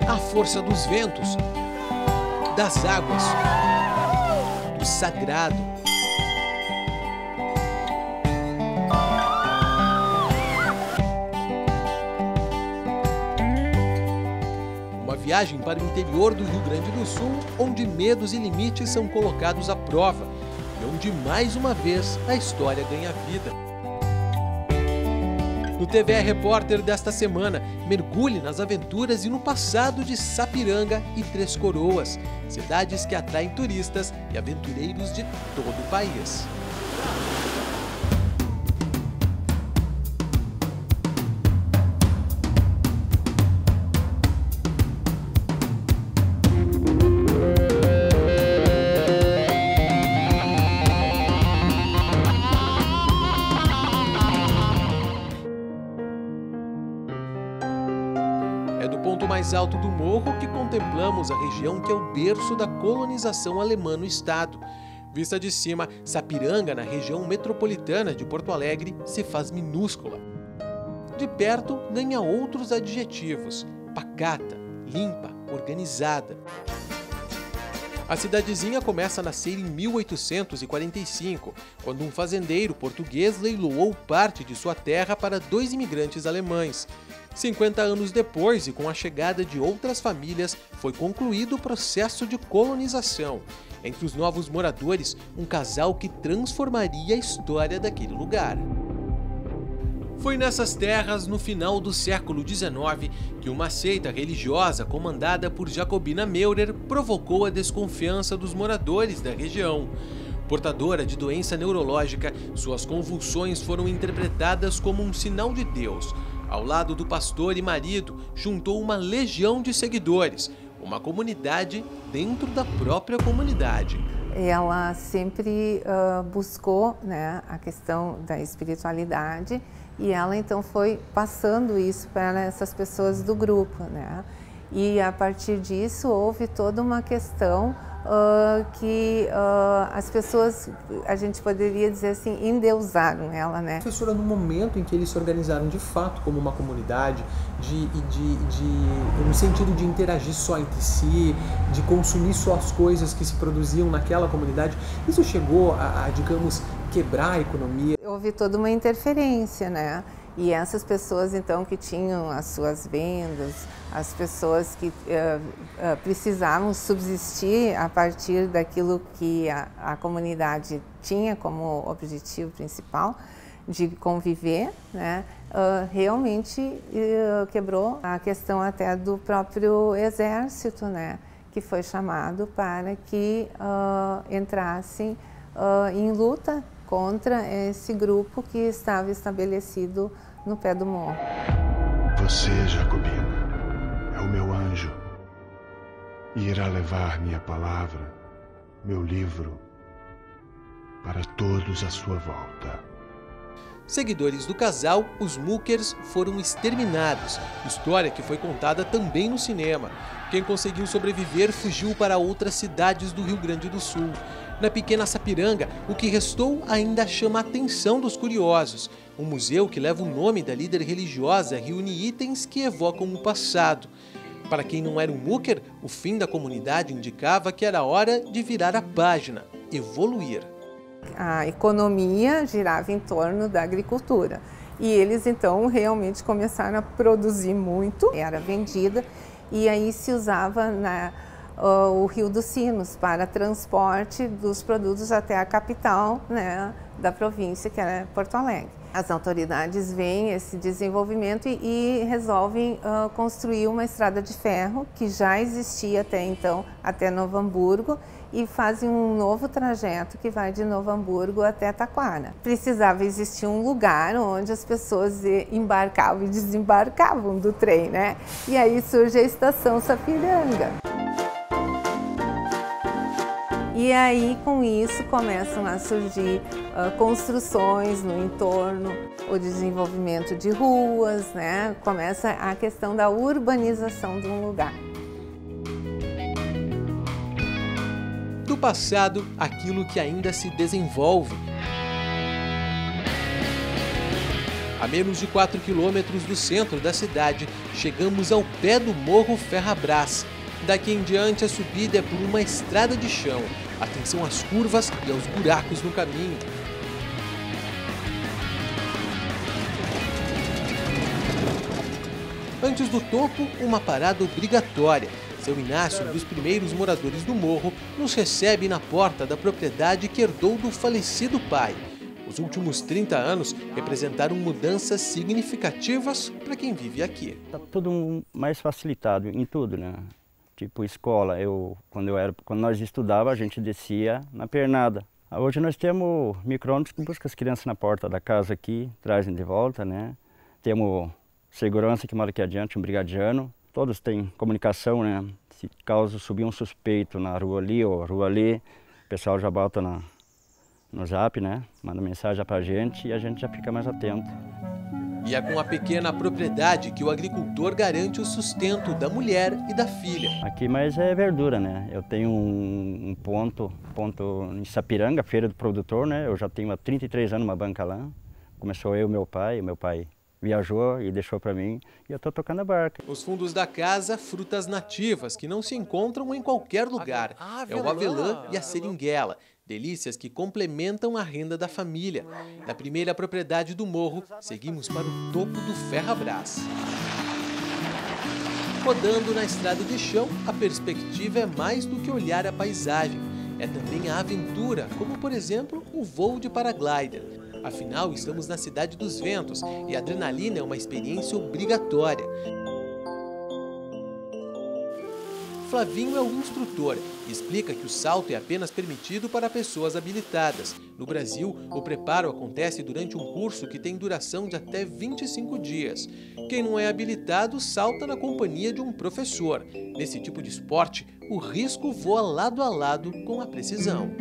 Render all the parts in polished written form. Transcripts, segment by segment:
à força dos ventos, das águas, do sagrado. Uma viagem para o interior do Rio Grande do Sul, onde medos e limites são colocados à prova e onde, mais uma vez, a história ganha vida. No TVE Repórter desta semana, mergulhe nas aventuras e no passado de Sapiranga e Três Coroas, cidades que atraem turistas e aventureiros de todo o país. É do ponto mais alto do morro que contemplamos a região que é o berço da colonização alemã no estado. Vista de cima, Sapiranga, na região metropolitana de Porto Alegre, se faz minúscula. De perto, ganha outros adjetivos: pacata, limpa, organizada. A cidadezinha começa a nascer em 1845, quando um fazendeiro português leiloou parte de sua terra para 2 imigrantes alemães. 50 anos depois, e com a chegada de outras famílias, foi concluído o processo de colonização. Entre os novos moradores, um casal que transformaria a história daquele lugar. Foi nessas terras, no final do século XIX, que uma seita religiosa comandada por Jacobina Meurer provocou a desconfiança dos moradores da região. Portadora de doença neurológica, suas convulsões foram interpretadas como um sinal de Deus. Ao lado do pastor e marido, juntou uma legião de seguidores, uma comunidade dentro da própria comunidade. Ela sempre buscou, né, a questão da espiritualidade e ela então foi passando isso para essas pessoas do grupo, né? E a partir disso houve toda uma questão que as pessoas, a gente poderia dizer assim, endeusaram ela, né? Professora, no momento em que eles se organizaram de fato como uma comunidade, no sentido de interagir só entre si, de consumir só as coisas que se produziam naquela comunidade, isso chegou digamos, quebrar a economia? Houve toda uma interferência, né? E essas pessoas, então, que tinham as suas vendas, as pessoas que precisavam subsistir a partir daquilo que a comunidade tinha como objetivo principal de conviver, né? Realmente quebrou a questão até do próprio exército, né? Que foi chamado para que entrassem em luta contra esse grupo que estava estabelecido no pé do morro. Você, Jacobina, é o meu anjo e irá levar minha palavra, meu livro, para todos à sua volta. Seguidores do casal, os Muckers, foram exterminados, história que foi contada também no cinema. Quem conseguiu sobreviver fugiu para outras cidades do Rio Grande do Sul. Na pequena Sapiranga, o que restou ainda chama a atenção dos curiosos. Um museu que leva o nome da líder religiosa reúne itens que evocam o passado. Para quem não era um Mucker, o fim da comunidade indicava que era hora de virar a página, evoluir. A economia girava em torno da agricultura e eles então realmente começaram a produzir muito, era vendida e aí se usava o Rio dos Sinos para transporte dos produtos até a capital, né, da província, que era Porto Alegre. As autoridades veem esse desenvolvimento e resolvem construir uma estrada de ferro que já existia até então, até Novo Hamburgo, e fazem um novo trajeto que vai de Novo Hamburgo até Taquara. Precisava existir um lugar onde as pessoas embarcavam e desembarcavam do trem, né? E aí surge a Estação Sapiranga. E aí, com isso, começam a surgir construções no entorno, o desenvolvimento de ruas, né? Começa a questão da urbanização de um lugar. Do passado, aquilo que ainda se desenvolve. A menos de 4 quilômetros do centro da cidade, chegamos ao pé do Morro Ferrabras. Daqui em diante, a subida é por uma estrada de chão. Atenção às curvas e aos buracos no caminho. Antes do topo, uma parada obrigatória. Seu Inácio, um dos primeiros moradores do morro, nos recebe na porta da propriedade que herdou do falecido pai. Os últimos 30 anos representaram mudanças significativas para quem vive aqui. Está tudo mais facilitado em tudo, né? Tipo escola, quando nós estudávamos, a gente descia na pernada. Hoje nós temos micro-ônibus que busca as crianças na porta da casa aqui, trazem de volta, né? Temos segurança que mora aqui adiante, um brigadiano. Todos têm comunicação, né? Se caso subir um suspeito na rua ali ou rua ali, o pessoal já bota no zap, né? Manda mensagem pra gente e a gente já fica mais atento. E é com a pequena propriedade que o agricultor garante o sustento da mulher e da filha. Aqui mais é verdura, né? Eu tenho um ponto em Sapiranga, feira do produtor, né? Eu já tenho há 33 anos uma banca lá. Começou eu e meu pai viajou e deixou para mim e eu estou tocando a barca. Nos fundos da casa, frutas nativas que não se encontram em qualquer lugar. É o avelã e a seringuela, delícias que complementam a renda da família. Da primeira propriedade do morro, seguimos para o topo do Ferrabras. Rodando na estrada de chão, a perspectiva é mais do que olhar a paisagem. É também a aventura, como por exemplo o voo de paraglider. Afinal, estamos na Cidade dos Ventos e a adrenalina é uma experiência obrigatória. Flavinho é o instrutor e explica que o salto é apenas permitido para pessoas habilitadas. No Brasil, o preparo acontece durante um curso que tem duração de até 25 dias. Quem não é habilitado salta na companhia de um professor. Nesse tipo de esporte, o risco voa lado a lado com a precisão.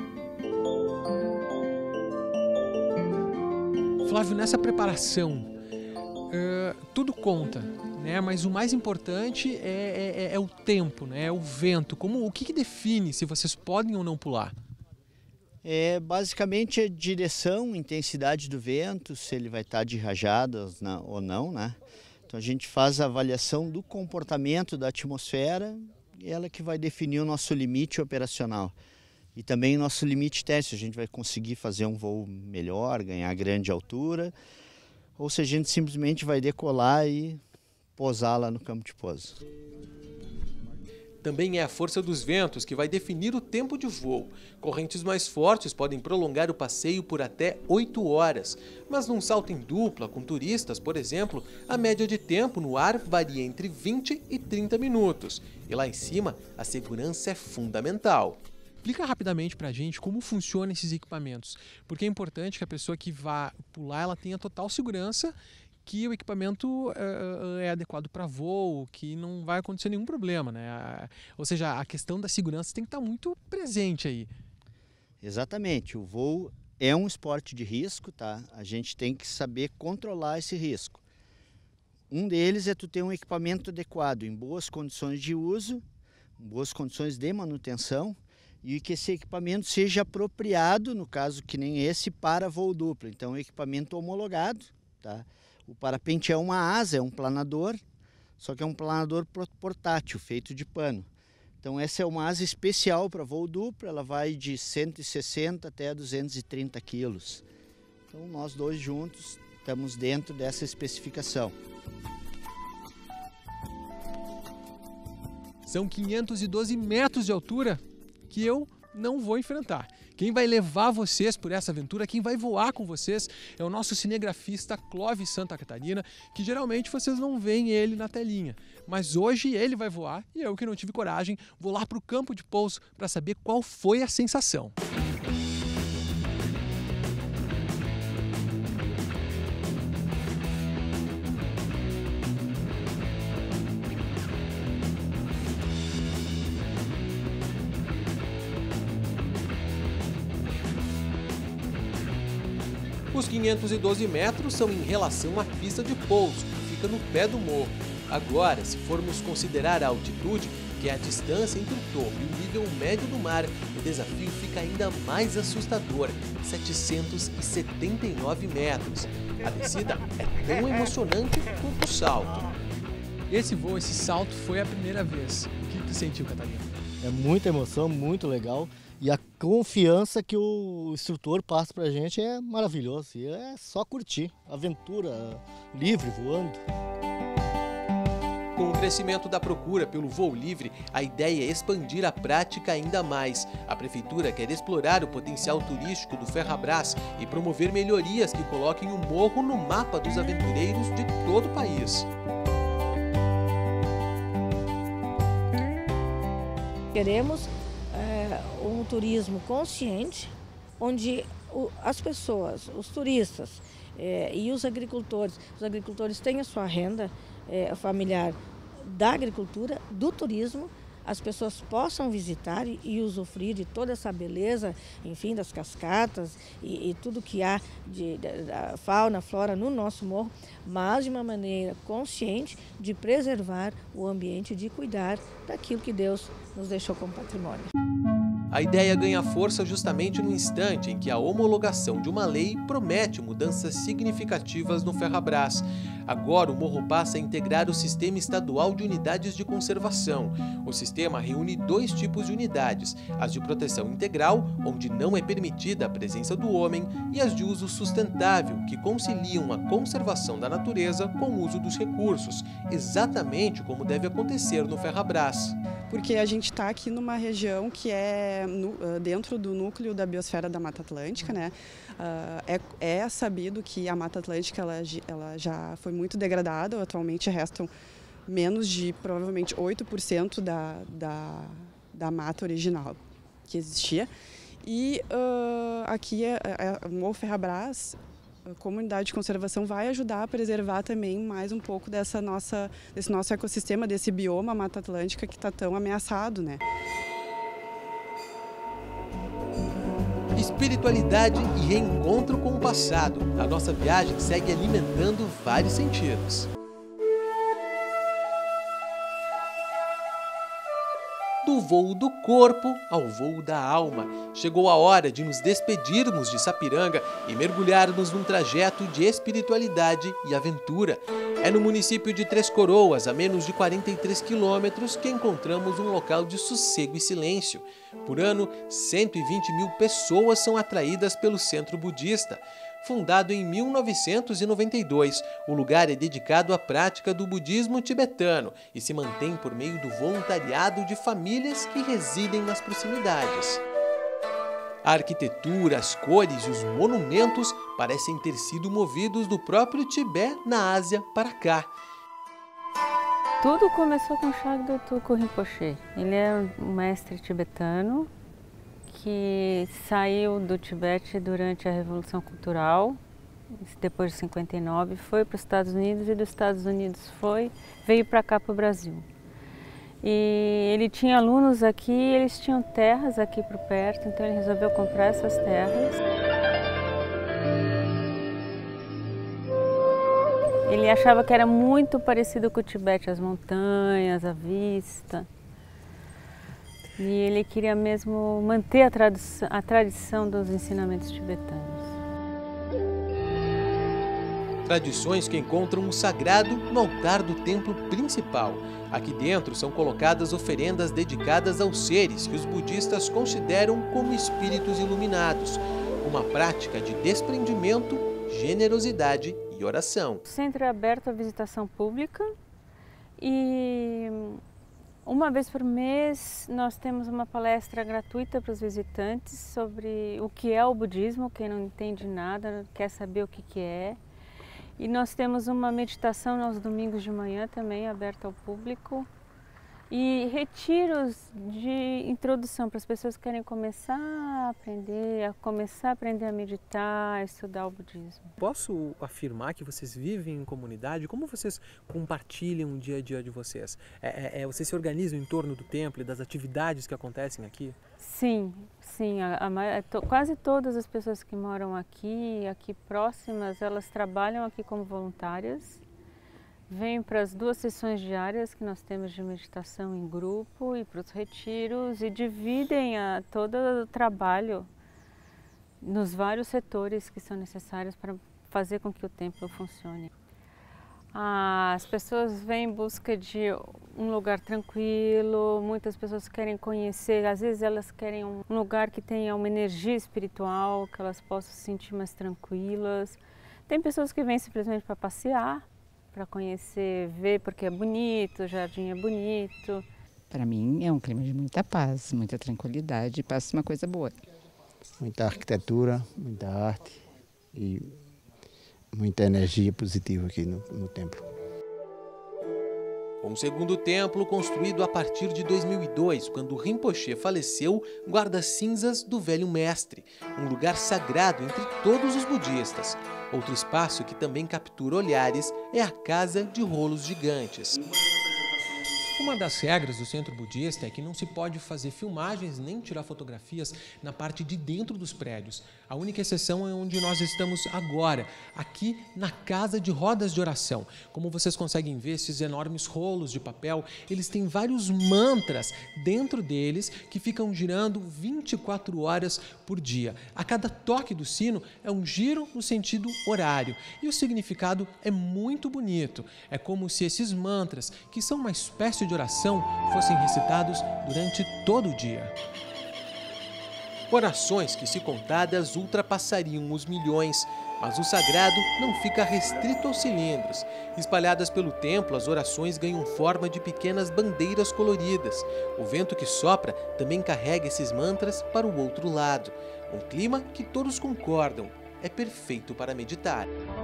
Flávio, nessa preparação, tudo conta, né? Mas o mais importante é o tempo, né? É o vento. O que define se vocês podem ou não pular? Basicamente a direção, intensidade do vento, se ele vai estar de rajadas ou não, né? Então a gente faz a avaliação do comportamento da atmosfera e ela que vai definir o nosso limite operacional. E também o nosso limite teste, a gente vai conseguir fazer um voo melhor, ganhar grande altura, ou se a gente simplesmente vai decolar e pousar lá no campo de pouso. Também é a força dos ventos que vai definir o tempo de voo. Correntes mais fortes podem prolongar o passeio por até 8 horas. Mas num salto em dupla, com turistas, por exemplo, a média de tempo no ar varia entre 20 e 30 minutos. E lá em cima, a segurança é fundamental. Explica rapidamente para a gente como funcionam esses equipamentos, porque é importante que a pessoa que vá pular ela tenha total segurança que o equipamento é adequado para voo, que não vai acontecer nenhum problema, né? Ou seja, a questão da segurança tem que estar muito presente aí. Exatamente, o voo é um esporte de risco, tá? A gente tem que saber controlar esse risco. Um deles é tu ter um equipamento adequado, em boas condições de uso, em boas condições de manutenção, e que esse equipamento seja apropriado, no caso que nem esse, para voo duplo. Então, equipamento homologado, tá? O parapente é uma asa, é um planador, só que é um planador portátil, feito de pano. Então, essa é uma asa especial para voo duplo, ela vai de 160 até 230 quilos. Então, nós dois juntos estamos dentro dessa especificação. São 512 metros de altura que eu não vou enfrentar. Quem vai levar vocês por essa aventura, quem vai voar com vocês, é o nosso cinegrafista Clóvis Santa Catarina, que geralmente vocês não veem ele na telinha. Mas hoje ele vai voar e eu, que não tive coragem, vou lá para o campo de pouso para saber qual foi a sensação. Os 512 metros são em relação à pista de pouso, que fica no pé do morro. Agora, se formos considerar a altitude, que é a distância entre o topo e o nível médio do mar, o desafio fica ainda mais assustador, 779 metros. A descida é tão emocionante quanto o salto. Esse voo, esse salto foi a primeira vez. O que tu sentiu, Catarina? É muita emoção, muito legal. E a confiança que o instrutor passa pra gente é maravilhoso. E é só curtir, aventura, livre, voando. Com o crescimento da procura pelo voo livre, a ideia é expandir a prática ainda mais. A Prefeitura quer explorar o potencial turístico do Ferrabras e promover melhorias que coloquem o morro no mapa dos aventureiros de todo o país. Queremos um turismo consciente, onde as pessoas, os turistas e os agricultores têm a sua renda familiar da agricultura, do turismo, as pessoas possam visitar e usufruir de toda essa beleza, enfim, das cascatas e tudo que há da fauna, flora no nosso morro, mas de uma maneira consciente de preservar o ambiente, de cuidar daquilo que Deus nos deixou como patrimônio. A ideia ganha força justamente no instante em que a homologação de uma lei promete mudanças significativas no Ferrabras. Agora o morro passa a integrar o Sistema Estadual de Unidades de Conservação. O sistema reúne dois tipos de unidades, as de proteção integral, onde não é permitida a presença do homem, e as de uso sustentável, que conciliam a conservação da natureza com o uso dos recursos, exatamente como deve acontecer no Ferrabras. Porque a gente está aqui numa região que é dentro do núcleo da biosfera da Mata Atlântica, né? É sabido que a Mata Atlântica ela já foi muito degradada, atualmente restam menos de provavelmente 8% da mata original que existia. E aqui o Morro Ferrabras, a comunidade de conservação, vai ajudar a preservar também mais um pouco desse nosso ecossistema, desse bioma Mata Atlântica que está tão ameaçado, né? Espiritualidade e reencontro com o passado. A nossa viagem segue alimentando vários sentidos. Do voo do corpo ao voo da alma. Chegou a hora de nos despedirmos de Sapiranga e mergulharmos num trajeto de espiritualidade e aventura. É no município de Três Coroas, a menos de 43 quilômetros, que encontramos um local de sossego e silêncio. Por ano, 120 mil pessoas são atraídas pelo centro budista. Fundado em 1992, o lugar é dedicado à prática do budismo tibetano e se mantém por meio do voluntariado de famílias que residem nas proximidades. A arquitetura, as cores e os monumentos parecem ter sido movidos do próprio Tibete, na Ásia, para cá. Tudo começou com Shagdo Tulku Rinpoche. Ele é um mestre tibetano que saiu do Tibete durante a Revolução Cultural, depois de 59, foi para os Estados Unidos e dos Estados Unidos veio para cá, para o Brasil. E ele tinha alunos aqui, eles tinham terras aqui por perto, então ele resolveu comprar essas terras. Ele achava que era muito parecido com o Tibete, as montanhas, a vista. E ele queria mesmo manter a tradição dos ensinamentos tibetanos. Tradições que encontram o sagrado no altar do templo principal. Aqui dentro são colocadas oferendas dedicadas aos seres que os budistas consideram como espíritos iluminados. Uma prática de desprendimento, generosidade e oração. O centro é aberto à visitação pública e uma vez por mês nós temos uma palestra gratuita para os visitantes sobre o que é o budismo, quem não entende nada, quer saber o que é. E nós temos uma meditação aos domingos de manhã também, aberta ao público. E retiros de introdução para as pessoas que querem começar a aprender a meditar, a estudar o budismo. Posso afirmar que vocês vivem em comunidade? Como vocês compartilham o dia a dia de vocês? Vocês se organizam em torno do templo e das atividades que acontecem aqui? Sim, quase todas as pessoas que moram aqui próximas, elas trabalham aqui como voluntárias. Vêm para as 2 sessões diárias que nós temos de meditação em grupo e para os retiros e dividem todo o trabalho nos vários setores que são necessários para fazer com que o templo funcione. As pessoas vêm em busca de um lugar tranquilo, muitas pessoas querem conhecer, às vezes elas querem um lugar que tenha uma energia espiritual, que elas possam se sentir mais tranquilas. Tem pessoas que vêm simplesmente para passear, para conhecer, ver porque é bonito, o jardim é bonito. Para mim é um clima de muita paz, muita tranquilidade, passa uma coisa boa. Muita arquitetura, muita arte e muita energia positiva aqui no templo. Um segundo templo construído a partir de 2002, quando Rinpoche faleceu, guarda cinzas do velho mestre, um lugar sagrado entre todos os budistas. Outro espaço que também captura olhares é a Casa de Rolos Gigantes. Uma das regras do centro budista é que não se pode fazer filmagens nem tirar fotografias na parte de dentro dos prédios. A única exceção é onde nós estamos agora, aqui na Casa de Rodas de Oração. Como vocês conseguem ver, esses enormes rolos de papel, eles têm vários mantras dentro deles que ficam girando 24 horas por dia. A cada toque do sino é um giro no sentido horário. E o significado é muito bonito. É como se esses mantras, que são uma espécie de oração, fossem recitados durante todo o dia. Orações que, se contadas, ultrapassariam os milhões, mas o sagrado não fica restrito aos cilindros. Espalhadas pelo templo, as orações ganham forma de pequenas bandeiras coloridas. O vento que sopra também carrega esses mantras para o outro lado. Um clima que todos concordam, é perfeito para meditar.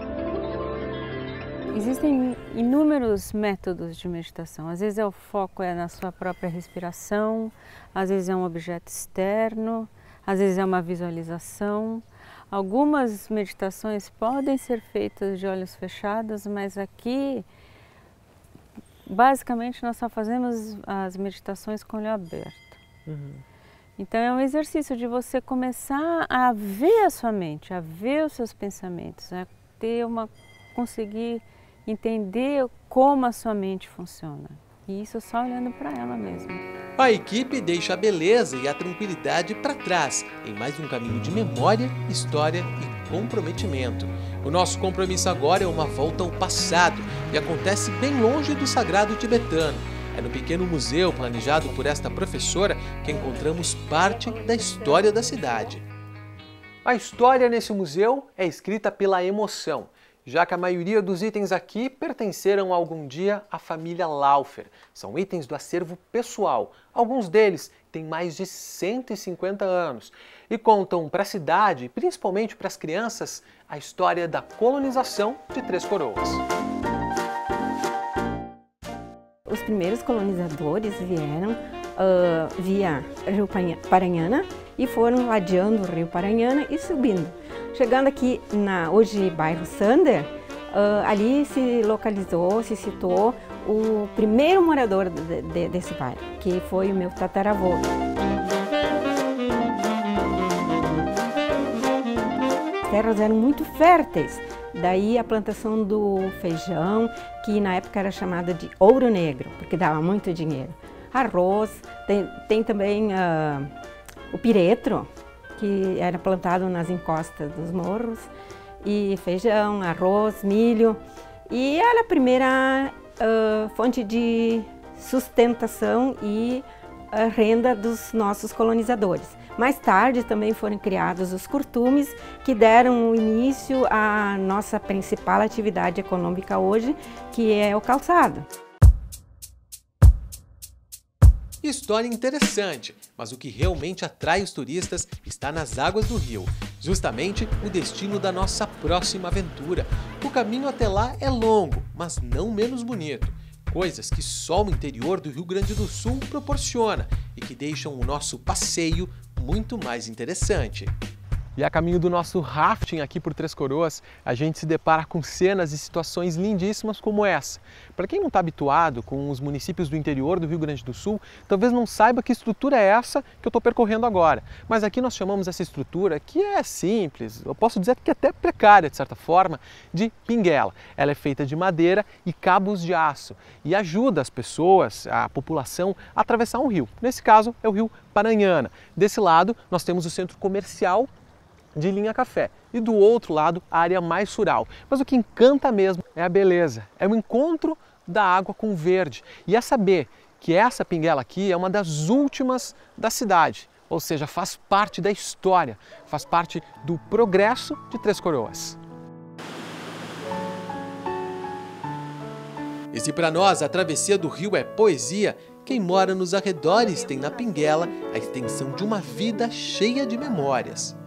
Existem inúmeros métodos de meditação. Às vezes o foco é na sua própria respiração, às vezes é um objeto externo, às vezes é uma visualização. Algumas meditações podem ser feitas de olhos fechados, mas aqui, basicamente, nós só fazemos as meditações com o olho aberto. Então é um exercício de você começar a ver a sua mente, a ver os seus pensamentos, a conseguir entender como a sua mente funciona. E isso só olhando para ela mesma. A equipe deixa a beleza e a tranquilidade para trás, em mais um caminho de memória, história e comprometimento. O nosso compromisso agora é uma volta ao passado e acontece bem longe do sagrado tibetano. É no pequeno museu planejado por esta professora que encontramos parte da história da cidade. A história nesse museu é escrita pela emoção, já que a maioria dos itens aqui pertenceram algum dia à família Laufer. São itens do acervo pessoal. Alguns deles têm mais de 150 anos e contam para a cidade, principalmente para as crianças, a história da colonização de Três Coroas. Os primeiros colonizadores vieram via Rio Paranhana e foram ladeando o Rio Paranhana e subindo. Chegando aqui hoje bairro Sander, ali se localizou, se citou o primeiro morador desse bairro, que foi o meu tataravô. As terras eram muito férteis, daí a plantação do feijão, que na época era chamada de ouro negro, porque dava muito dinheiro. Arroz, tem também o piretro, que era plantado nas encostas dos morros, e feijão, arroz, milho. E era a primeira fonte de sustentação e renda dos nossos colonizadores. Mais tarde também foram criados os curtumes, que deram início à nossa principal atividade econômica hoje, que é o calçado. História interessante, mas o que realmente atrai os turistas está nas águas do rio, justamente o destino da nossa próxima aventura. O caminho até lá é longo, mas não menos bonito. Coisas que só o interior do Rio Grande do Sul proporciona e que deixam o nosso passeio muito mais interessante. E a caminho do nosso rafting aqui por Três Coroas, a gente se depara com cenas e situações lindíssimas como essa. Para quem não está habituado com os municípios do interior do Rio Grande do Sul, talvez não saiba que estrutura é essa que eu estou percorrendo agora. Mas aqui nós chamamos essa estrutura, que é simples, eu posso dizer que é até precária de certa forma, de pinguela. Ela é feita de madeira e cabos de aço e ajuda as pessoas, a população, a atravessar um rio. Nesse caso é o rio Paranhana. Desse lado nós temos o centro comercial de Linha Café e do outro lado a área mais rural. Mas o que encanta mesmo é a beleza, é o encontro da água com o verde e é saber que essa pinguela aqui é uma das últimas da cidade, ou seja, faz parte da história, faz parte do progresso de Três Coroas. E se para nós a travessia do rio é poesia, quem mora nos arredores tem na pinguela a extensão de uma vida cheia de memórias.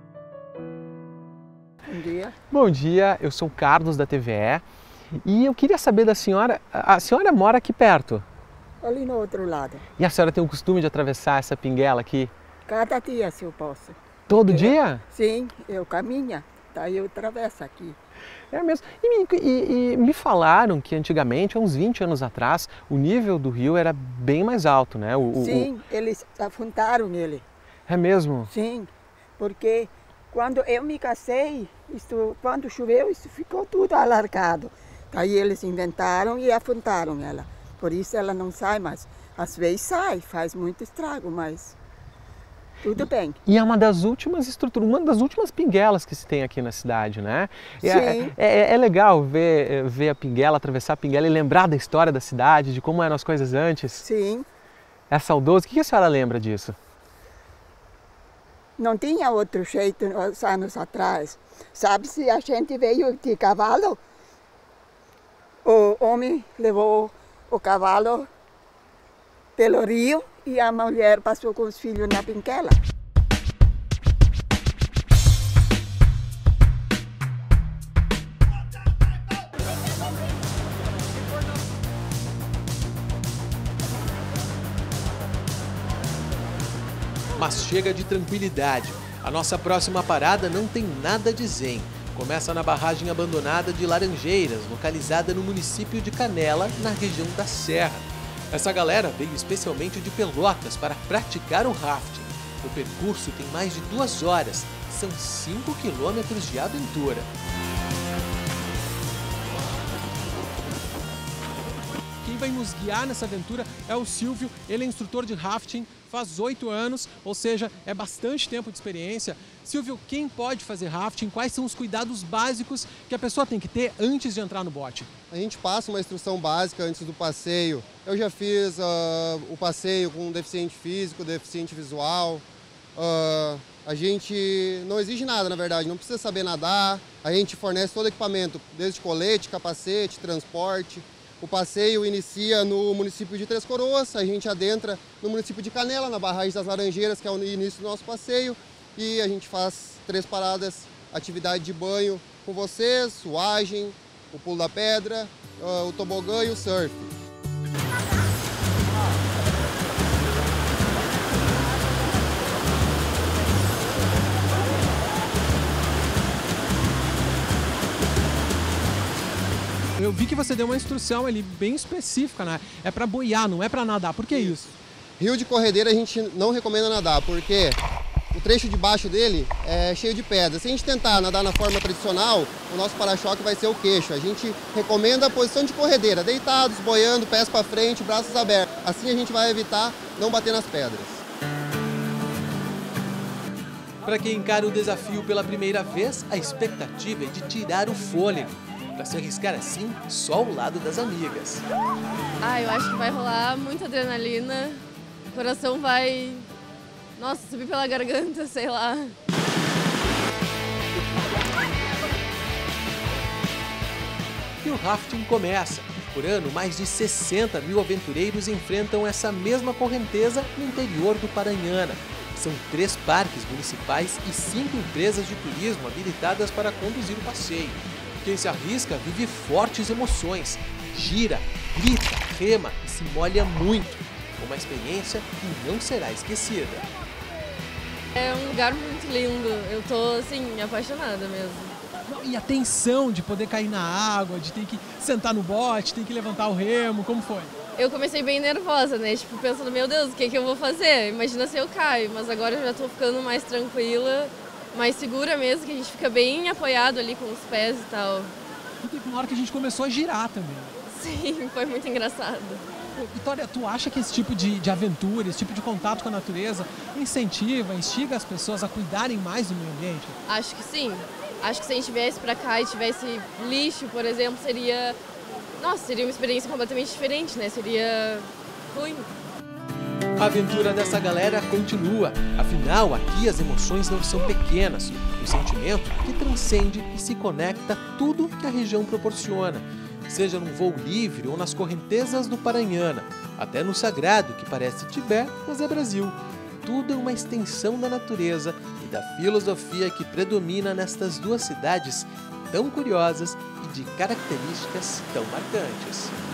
Bom dia. Bom dia, eu sou o Carlos da TVE e eu queria saber da senhora, a senhora mora aqui perto? Ali no outro lado. E a senhora tem o costume de atravessar essa pinguela aqui? Cada dia, se eu posso. Todo dia? Sim, eu caminho, daí eu atravesso aqui. É mesmo. E me falaram que antigamente, há uns 20 anos atrás, o nível do rio era bem mais alto, né? Sim, eles afundaram ele. É mesmo? Sim, porque quando eu me casei, quando choveu, isso ficou tudo alargado. Daí eles inventaram e afundaram ela. Por isso ela não sai mais. Às vezes sai, faz muito estrago, mas tudo bem. E é uma das últimas estruturas, uma das últimas pinguelas que se tem aqui na cidade, né? Sim. É legal ver a pinguela, atravessar a pinguela e lembrar da história da cidade, de como eram as coisas antes. Sim. É saudoso. O que a senhora lembra disso? Não tinha outro jeito anos atrás. Sabe, se a gente veio de cavalo, o homem levou o cavalo pelo rio e a mulher passou com os filhos na pinguela. Mas chega de tranquilidade. A nossa próxima parada não tem nada de zen. Começa na barragem abandonada de Laranjeiras, localizada no município de Canela, na região da Serra. Essa galera veio especialmente de Pelotas para praticar o rafting. O percurso tem mais de 2 horas, são 5 quilômetros de aventura. Quem vai nos guiar nessa aventura é o Silvio, ele é instrutor de rafting, faz 8 anos, ou seja, é bastante tempo de experiência. Silvio, quem pode fazer rafting? Quais são os cuidados básicos que a pessoa tem que ter antes de entrar no bote? A gente passa uma instrução básica antes do passeio. Eu já fiz o passeio com deficiente físico, deficiente visual. A gente não exige nada, na verdade, não precisa saber nadar. A gente fornece todo o equipamento, desde colete, capacete, transporte. O passeio inicia no município de Três Coroas, a gente adentra no município de Canela, na barragem das Laranjeiras, que é o início do nosso passeio, e a gente faz 3 paradas, atividade de banho com vocês, suagem, o pulo da pedra, o tobogã e o surf. Eu vi que você deu uma instrução ali bem específica, né? É para boiar, não é para nadar. Por que isso? Rio de corredeira a gente não recomenda nadar, porque o trecho de baixo dele é cheio de pedras. Se a gente tentar nadar na forma tradicional, o nosso para-choque vai ser o queixo. A gente recomenda a posição de corredeira, deitados, boiando, pés para frente, braços abertos. Assim a gente vai evitar não bater nas pedras. Para quem encara o desafio pela primeira vez, a expectativa é de tirar o fôlego. Para se arriscar assim, só ao lado das amigas. Eu acho que vai rolar muita adrenalina, o coração vai, subir pela garganta, sei lá. E o rafting começa. Por ano, mais de 60 mil aventureiros enfrentam essa mesma correnteza no interior do Paranhana. São 3 parques municipais e 5 empresas de turismo habilitadas para conduzir o passeio. Quem se arrisca vive fortes emoções, gira, grita, rema e se molha muito. Uma experiência que não será esquecida. É um lugar muito lindo, eu tô assim, apaixonada mesmo. E a tensão de poder cair na água, de ter que sentar no bote, ter que levantar o remo, como foi? Eu comecei bem nervosa, né? Tipo, pensando, meu Deus, o que eu vou fazer? Imagina se eu caio, mas agora eu já tô ficando mais tranquila, mais segura mesmo, que a gente fica bem apoiado ali com os pés e tal. E teve uma hora que a gente começou a girar também. Sim, foi muito engraçado. Vitória, tu acha que esse tipo de aventura, esse tipo de contato com a natureza instiga as pessoas a cuidarem mais do meio ambiente? Acho que sim. Acho que se a gente viesse pra cá e tivesse lixo, por exemplo, seria uma experiência completamente diferente, né? Seria ruim. A aventura dessa galera continua. Afinal, aqui as emoções não são pequenas. O sentimento que transcende e se conecta a tudo que a região proporciona. Seja num voo livre ou nas correntezas do Paranhana, até no sagrado que parece Tibete, mas é Brasil. Tudo é uma extensão da natureza e da filosofia que predomina nestas duas cidades tão curiosas e de características tão marcantes.